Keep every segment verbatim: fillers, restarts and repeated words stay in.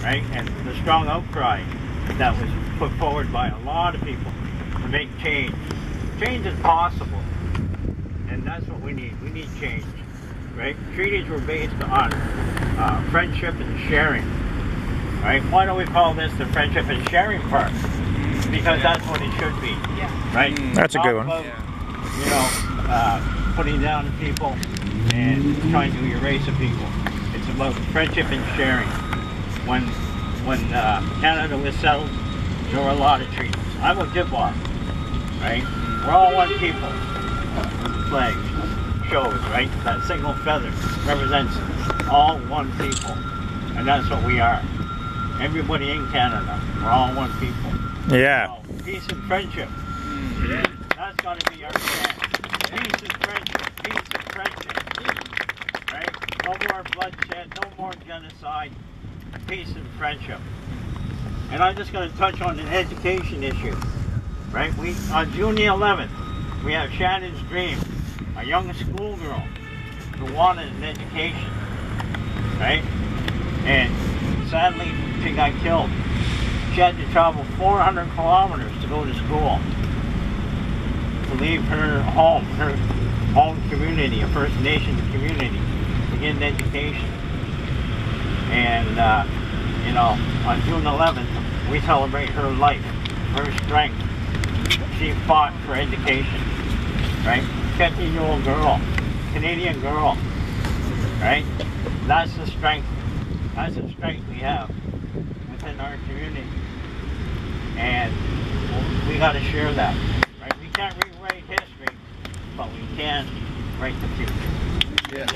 right? And the strong outcry that was put forward by a lot of people to make change. Change is possible, and that's what we need. We need change, right? Treaties were based on uh, friendship and sharing, right? Why don't we call this the friendship and sharing part? Because that's what it should be, right? That's a good one. About, you know, uh, putting down people and trying to erase the people. It's about friendship and sharing. When when uh, Canada was settled, there were a lot of treaties. I'm a Diplomat, right? We're all one people. The flag shows, right? That single feather represents all one people. And that's what we are. Everybody in Canada, we're all one people. Yeah. So, peace and friendship. Yeah. That's got to be our stand. Peace and friendship. Peace and friendship. Right? No more bloodshed. No more genocide. Peace and friendship. And I'm just going to touch on an education issue. Right? We on June the eleventh, we have Shannon's dream, a young schoolgirl who wanted an education. Right? And sadly, she got killed. She had to travel four hundred kilometers to go to school, to leave her home, her home community, a First Nations community, to get an education. And, uh, you know, on June eleventh, we celebrate her life, her strength. She fought for education, right? fifteen-year-old girl, Canadian girl, right? That's the strength. That's the strength we have within our community. And we got to share that, right? We can't rewrite history, but we can write the future. Yeah.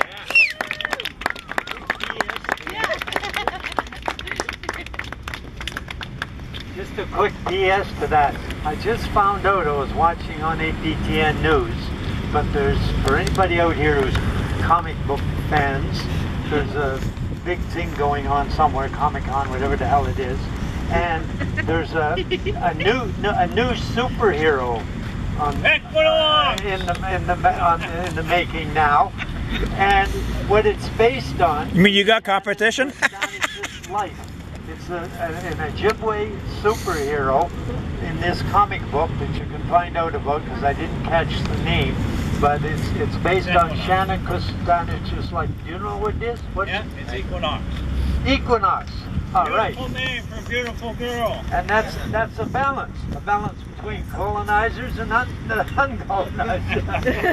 Yeah. Just a quick D S to that. I just found out, I was watching on A P T N News, but there's, for anybody out here who's comic book fans, there's a big thing going on somewhere, Comic-Con, whatever the hell it is. And there's a, a new a new superhero on, uh, in the in the on, in the making now, and what it's based on. You mean you got competition? It's just life. It's a, a, an Ojibwe superhero in this comic book that you can find out about, because I didn't catch the name, but it's it's based on Shannon Kustanich. Like, do you know what it is? What? Yeah, it's Equinox. Equinox. All right. Beautiful name for a beautiful girl. And that's that's a balance, a balance between colonizers and un uncolonizers.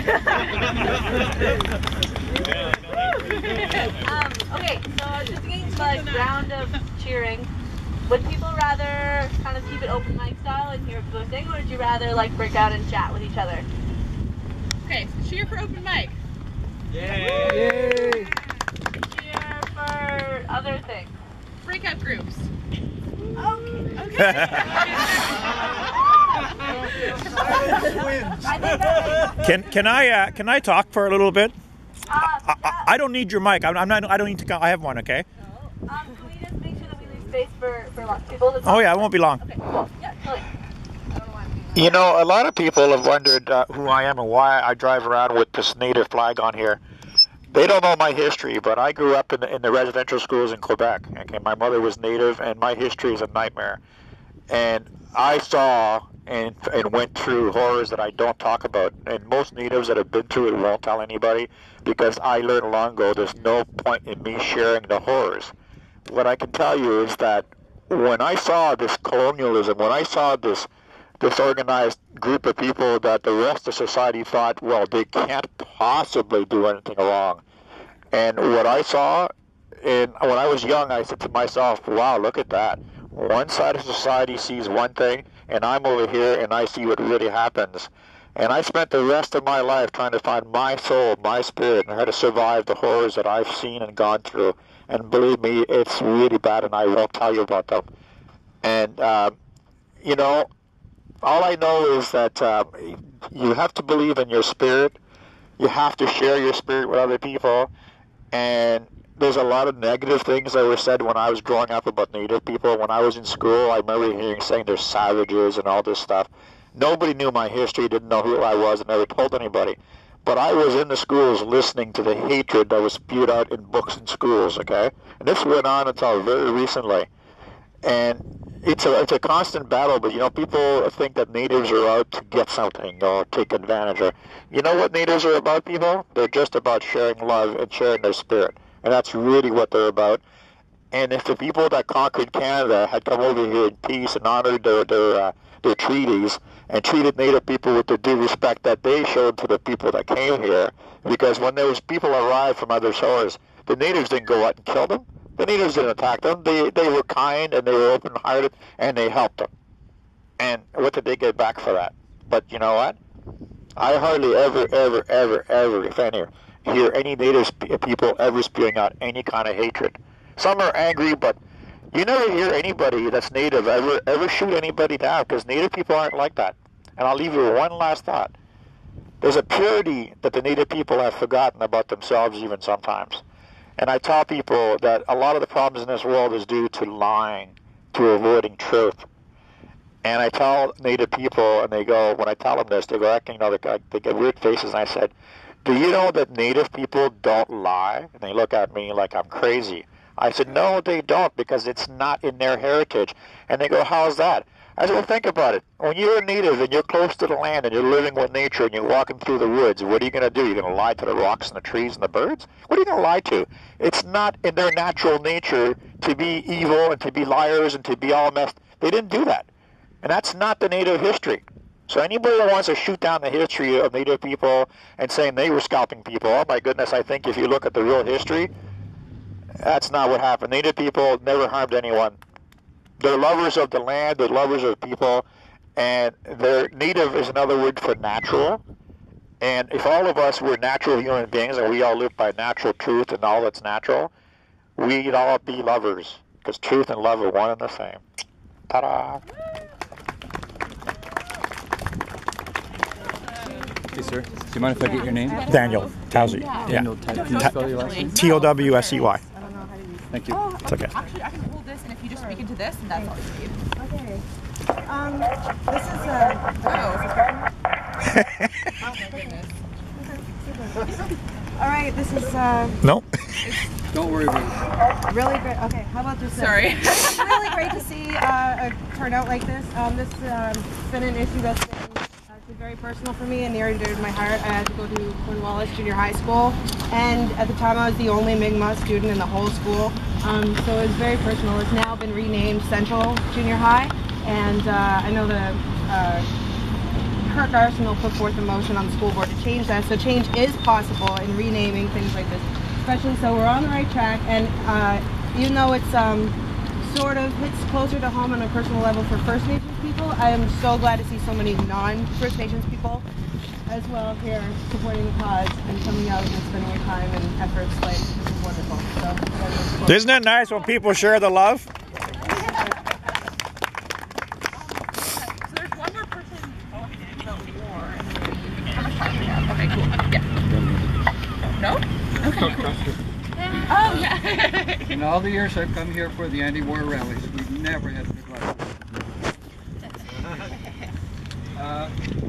um, okay, so just getting to the round of cheering. Would people rather kind of keep it open mic style and hear what people are saying, or would you rather like break out and chat with each other? Okay, so cheer for open mic. Yay! Yay! Cheer for other things. Breakout groups. Okay. Okay. Can can I uh, can I talk for a little bit? Uh, I, I, I don't need your mic. I'm, I'm not. I don't need to. Go, I have one. Okay. um, can we just make sure that we leave space for for lots of people to talk? Oh yeah, it won't be long. Okay, cool. Yeah, totally. You know, a lot of people have wondered uh, who I am and why I drive around with this native flag on here. They don't know my history, but I grew up in the, in the residential schools in Quebec. Okay, my mother was native, and my history is a nightmare. And I saw and and went through horrors that I don't talk about. And most natives that have been through it won't tell anybody, because I learned long ago there's no point in me sharing the horrors. What I can tell you is that when I saw this colonialism, when I saw this this organized group of people that the rest of society thought, well, they can't possibly do anything wrong. And what I saw, and when I was young, I said to myself, wow, look at that. One side of society sees one thing, and I'm over here, and I see what really happens. And I spent the rest of my life trying to find my soul, my spirit, and how to survive the horrors that I've seen and gone through. And believe me, it's really bad, and I won't tell you about them. And, uh, you know, all I know is that uh, you have to believe in your spirit. You have to share your spirit with other people. And there's a lot of negative things that were said when I was growing up about Native people. When I was in school, I remember hearing saying they're savages and all this stuff. Nobody knew my history, didn't know who I was, and never told anybody. But I was in the schools listening to the hatred that was spewed out in books in schools, okay? And this went on until very recently. And it's a it's a constant battle. But you know, people think that natives are out to get something or take advantage. Or you know what natives are about, people? They're just about sharing love and sharing their spirit, and that's really what they're about. And if the people that conquered Canada had come over here in peace and honored their their, uh, their treaties and treated Native people with the due respect that they showed to the people that came here, because when those people arrived from other shores, the natives didn't go out and kill them. The natives didn't attack them. They they were kind and they were open-hearted and they helped them. And what did they get back for that? But you know what? I hardly ever, ever, ever, ever, if any, hear any Native sp- people ever spewing out any kind of hatred. Some are angry, but you never hear anybody that's Native ever ever shoot anybody down, because Native people aren't like that. And I'll leave you with one last thought. There's a purity that the Native people have forgotten about themselves even sometimes. And I tell people that a lot of the problems in this world is due to lying, to avoiding truth. And I tell Native people, and they go, when I tell them this, they go, acting, you know, they, they get weird faces, and I said, do you know that Native people don't lie? And they look at me like I'm crazy. I said, no, they don't, because it's not in their heritage. And they go, how's that? I said, well, think about it. When you're a Native and you're close to the land and you're living with nature and you're walking through the woods, what are you going to do? You're going to lie to the rocks and the trees and the birds? What are you going to lie to? It's not in their natural nature to be evil and to be liars and to be all messed. They didn't do that. And that's not the Native history. So anybody that wants to shoot down the history of Native people and saying they were scalping people, oh my goodness, I think if you look at the real history, that's not what happened. Native people never harmed anyone. They're lovers of the land, they're lovers of people, and they're native is another word for natural. And if all of us were natural human beings and we all live by natural truth and all that's natural, we'd all be lovers, because truth and love are one and the same. Ta-da! Hey, sir. Do you mind if I get your name? Daniel Towsey. Daniel, Yeah. Can you spell your last name? T O W S E Y. Thank you. Oh, It's okay. Actually, I can hold this, and if you just speak into this, and that's all you need. Okay. Um, this is a. Oh, oh my goodness. All right, this is uh, Nope. Don't worry about it. really great. Okay, how about this? Sorry. It's really great to see uh, a turnout like this. Um, this has um, been an issue that's been actually very personal for me and near and dear to my heart. I had to go to Cornwallis Junior High School, and at the time I was the only Mi'kmaq student in the whole school. Um, so it was very personal. It's now been renamed Central Junior High, and uh, I know the uh, Kirk Arsenal put forth a motion on the school board to change that. So change is possible in renaming things like this. Especially, so we're on the right track, and uh, even though it's um, sort of hits closer to home on a personal level for First Nations people, I am so glad to see so many non-First Nations people as well here supporting the cause and coming out and spending your time and efforts. Like, this is wonderful. So, Isn't it nice when people share the love? So there's one more person talking about war. How much time do we have? Okay, cool. Yeah. No? Okay. Oh, yeah. In all the years I've come here for the anti-war rallies, we've never had good luck. Uh,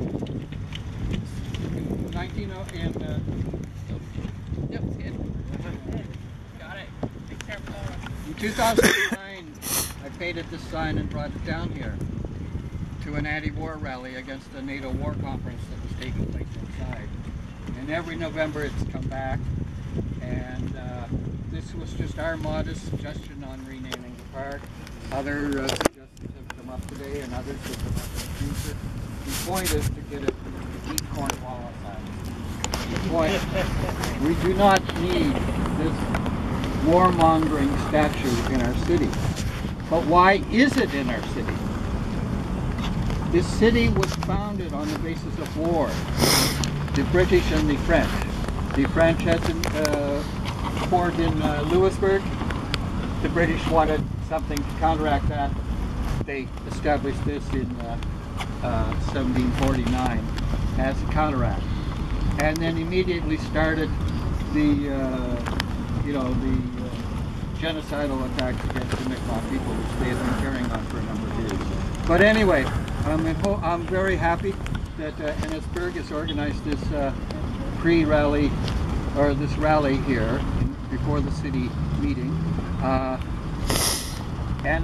in nineteen oh and uh, Yep, it's good. Got it. Take care of it. in two thousand nine, I painted this sign and brought it down here to an anti-war rally against the NATO war conference that was taking place inside. And every November it's come back. And uh, this was just our modest suggestion on renaming the park. Other uh, suggestions have come up today, and others will come up in the future. The point is to get it to keep Cornwallis out. The point, we do not need this warmongering statue in our city. But why is it in our city? This city was founded on the basis of war, the British and the French. The French had uh, fought in uh, Louisburg. The British wanted something to counteract that. They established this in uh, uh, seventeen forty-nine as a counteract, and then immediately started the, uh, you know, the uh, genocidal attacks against the Mi'kmaq people, which they had been carrying on for a number of years. But anyway, I'm, in ho I'm very happy that uh, Ennisburg has organized this uh, pre-rally, or this rally here in, before the city meeting. Uh, and as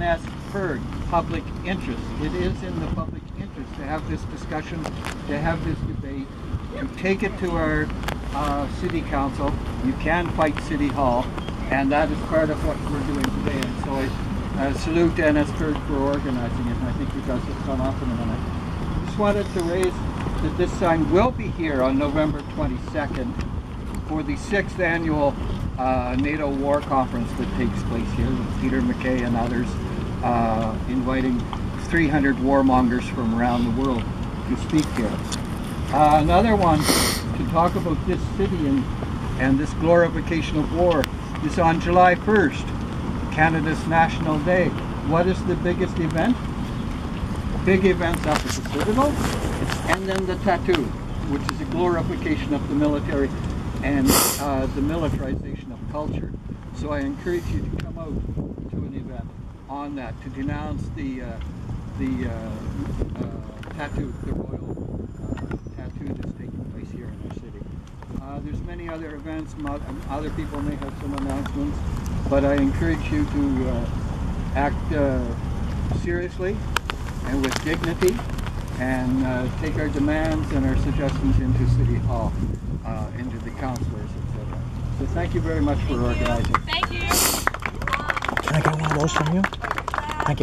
heard, public interest. It is in the public interest to have this discussion, to have this debate, to take it to our uh, city council. You can fight City Hall, and that is part of what we're doing today. And so I uh, salute Dennis for, for organizing it, and I think you guys will come off in a minute. I just wanted to raise that this sign will be here on November twenty-second for the sixth annual uh, NATO War Conference that takes place here with Peter McKay and others, uh, inviting three hundred warmongers from around the world to speak here. Uh, another one to talk about this city and, and this glorification of war is on July first, Canada's National Day. What is the biggest event? Big events up at the Citadel, and then the tattoo, which is a glorification of the military and uh, the militarization of culture. So I encourage you to come out to an event on that, to denounce the uh, the uh, uh, tattoo, the royal uh, tattoo that's taking place here in our city. Uh, there's many other events, other people may have some announcements, but I encourage you to uh, act uh, seriously and with dignity, and uh, take our demands and our suggestions into City Hall, uh, into the councillors, et cetera. So thank you very much for organizing. Thank you. Can I get one of those from you? Thank you.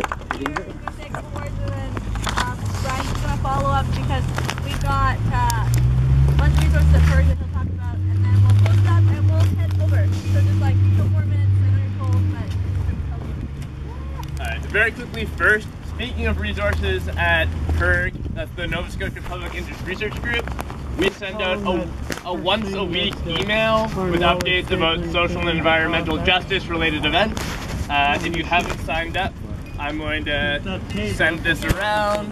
Brian's going to follow up because we've got uh, a bunch of resources at Furry that he'll talk about, and then we'll post up and we'll head over. So just like a couple more minutes, I know you're cold, but Alright, very quickly first, speaking of resources at P I R G, that's the Nova Scotia Public Interest Research Group, we send out a, a once a week email with updates about social and environmental justice related events. Uh, if you haven't signed up, I'm going to send this around.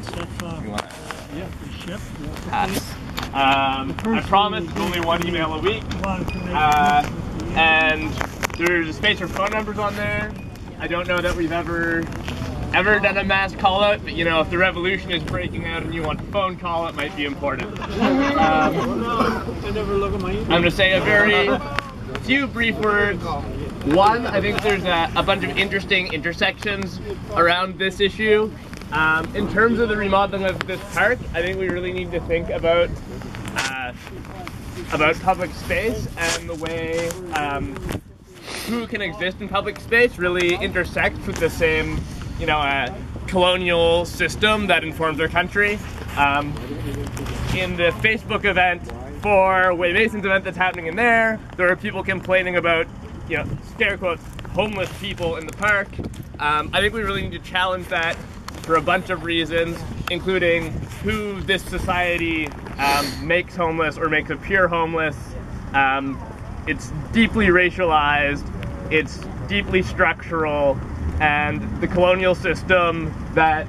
Pass. Um, I promise it's only one email a week. Uh, and there's a space for phone numbers on there. I don't know that we've ever ever done a mass call out, but you know, if the revolution is breaking out and you want a phone call, it might be important. Um, I'm going to say a very few brief words. One, I think there's a, a bunch of interesting intersections around this issue. Um, in terms of the remodeling of this park, I think we really need to think about uh, about public space and the way um, who can exist in public space really intersects with the same, you know, uh, colonial system that informs our country. Um, in the Facebook event for Way Mason's event that's happening in there, there are people complaining about, you know, scare quotes, homeless people in the park. Um, I think we really need to challenge that for a bunch of reasons, including who this society um, makes homeless or makes appear homeless. Um, it's deeply racialized, it's deeply structural, and the colonial system that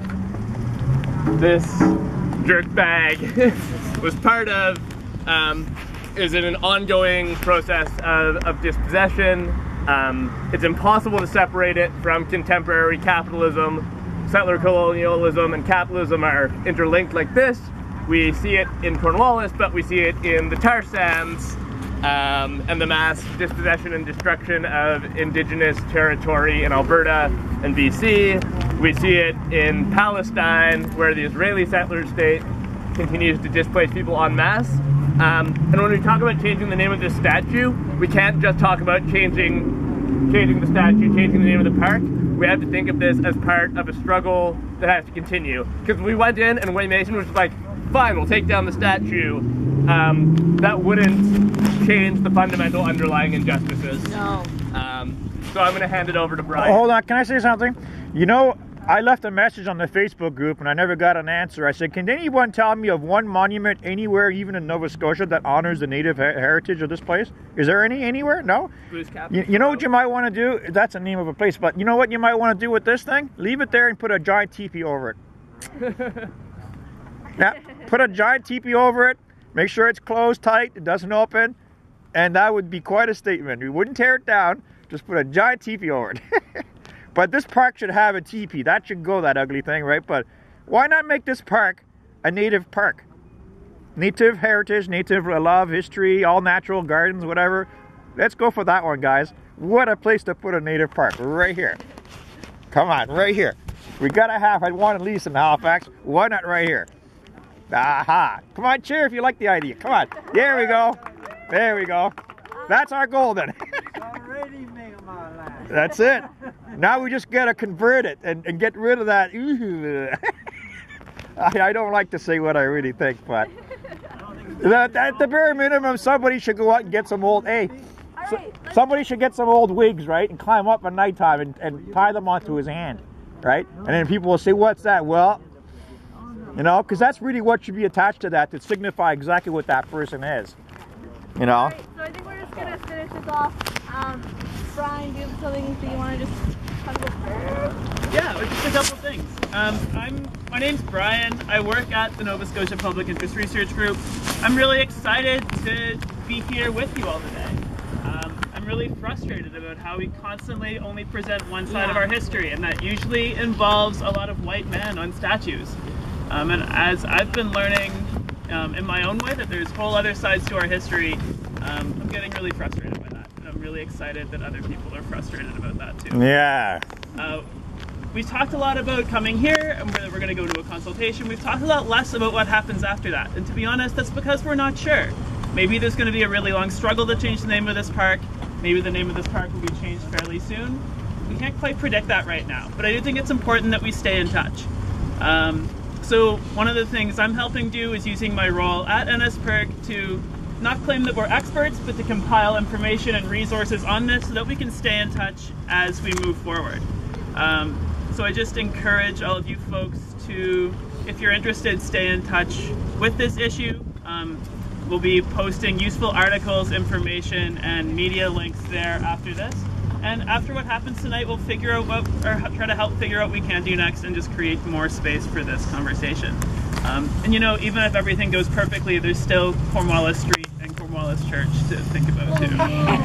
this jerkbag was part of um, is in an ongoing process of, of dispossession. Um, it's impossible to separate it from contemporary capitalism. Settler colonialism and capitalism are interlinked like this. We see it in Cornwallis, but we see it in the tar sands um, and the mass dispossession and destruction of indigenous territory in Alberta and B C. We see it in Palestine, where the Israeli settler state continues to displace people en masse. Um, and when we talk about changing the name of this statue, we can't just talk about changing, changing the statue, changing the name of the park. We have to think of this as part of a struggle that has to continue. Because we went in and Way Mason was like, fine, we'll take down the statue. Um, that wouldn't change the fundamental underlying injustices. no. Um, so I'm going to hand it over to Brian. Oh, hold on, can I say something? You know, I left a message on the Facebook group and I never got an answer. I said, can anyone tell me of one monument anywhere, even in Nova Scotia, that honors the native her heritage of this place? Is there any anywhere? No? You, you know what you might want to do? That's the name of a place, but you know what you might want to do with this thing? Leave it there and put a giant teepee over it. Yeah, put a giant teepee over it. Make sure it's closed tight, it doesn't open, and that would be quite a statement. We wouldn't tear it down, just put a giant teepee over it. But this park should have a teepee. That should go, that ugly thing, right? But why not make this park a native park? Native heritage, native love, history, all natural gardens, whatever. Let's go for that one, guys. What a place to put a native park, right here. Come on, right here. We gotta have, I want at least in Halifax. Why not right here? Aha! Come on, cheer if you like the idea. Come on. There we go. There we go. That's our goal then. That's it. Now we just gotta convert it and, and get rid of that. I, I don't like to say what I really think, but that, at the very minimum, somebody should go out and get some old. Hey, so, somebody should get some old wigs, right, and climb up at nighttime and, and tie them onto his hand, right? And then people will say, "What's that?" Well, you know, because that's really what should be attached to that to signify exactly what that person is. You know. Right, so I think we're just gonna finish this off. Um, Brian, do you have something that you want to just talk about? Yeah, just a couple things. Um, I'm my name's Brian. I work at the Nova Scotia Public Interest Research Group. I'm really excited to be here with you all today. Um, I'm really frustrated about how we constantly only present one side yeah. of our history, and that usually involves a lot of white men on statues. Um, and as I've been learning um, in my own way that there's whole other sides to our history, um, I'm getting really frustrated by that. And I'm really excited that other people are frustrated about that too. Yeah. Uh, we've talked a lot about coming here and we're, we're going to go to a consultation. We've talked a lot less about what happens after that. And to be honest, that's because we're not sure. Maybe there's going to be a really long struggle to change the name of this park. Maybe the name of this park will be changed fairly soon. We can't quite predict that right now, but I do think it's important that we stay in touch. Um, so one of the things I'm helping do is using my role at N S P I R C to not claim that we're experts, but to compile information and resources on this so that we can stay in touch as we move forward. Um, so I just encourage all of you folks to, if you're interested, stay in touch with this issue. Um, we'll be posting useful articles, information, and media links there after this. And after what happens tonight, we'll figure out what, or try to help figure out what we can do next and just create more space for this conversation. Um, and you know, even if everything goes perfectly, there's still Cornwallis Street and Cornwallis Church to think about too.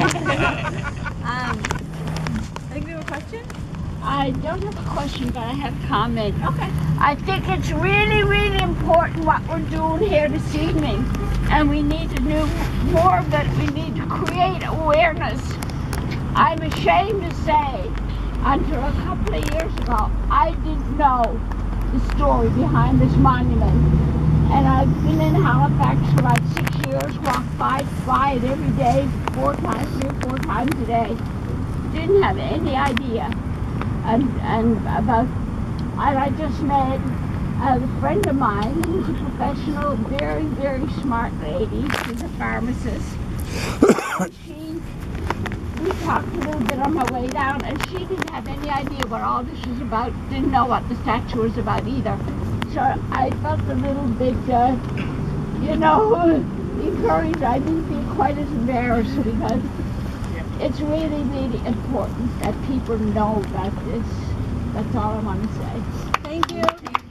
um, I think we have a question? I don't have a question, but I have a comment. Okay. I think it's really, really important what we're doing here this evening. And we need to do more of it. We need to create awareness. I'm ashamed to say, until a couple of years ago, I didn't know the story behind this monument. And I've been in Halifax for like six years, walked by, by it every day, four times, three or four times a day. Didn't have any idea. And, and about, and I just met a friend of mine who's a professional, very, very smart lady. She's a pharmacist. And she, we talked a little bit on my way down, and she didn't have any idea what all this was about, didn't know what the statue was about either. So I felt a little bit, uh, you know, encouraged. I didn't feel quite as embarrassed because it's really, really important that people know about this. That's all I want to say. Thank you.